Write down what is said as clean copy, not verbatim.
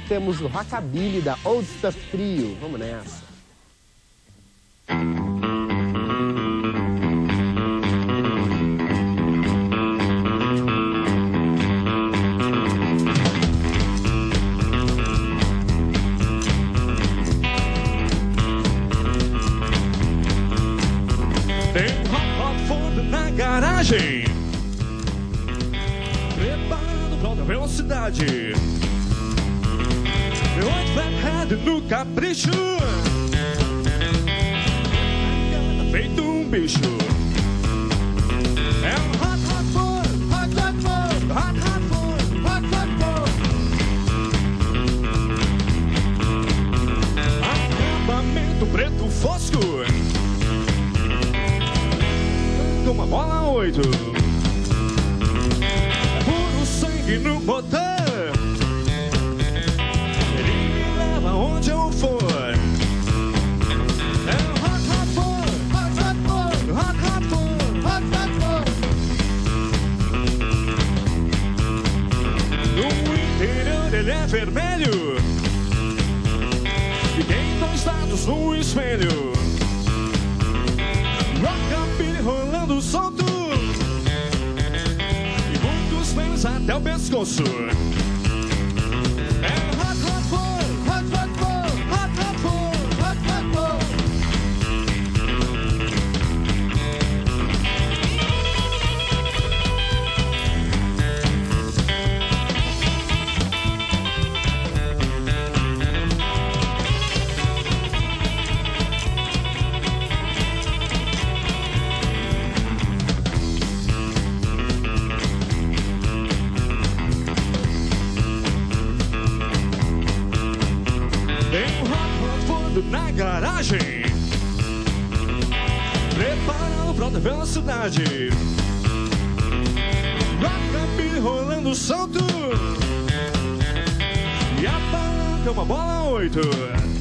temos o Rockabilly da Old Stuff Trio. Vamos nessa. Tem hot food na garagem, preparado pra alta velocidade. Meu oito flathead no capricho, feito um bicho. É um hot food, hot food, hot food, hot food. Acabamento preto fosco, com uma bola 8. Puro sangue no motor, ele me leva onde eu for. É um hot food, hot food, hot food, hot food. No interior ele é vermelho e tem 2 lados no espelho. Rockabilly rolando solto e muitos prêmios até o pescoço. É hot food, hot food, hot food, hot food. Tem um hot food na garagem, preparado pra alta velocidade. Rockabilly rolando solto e a palanca é uma bola 8.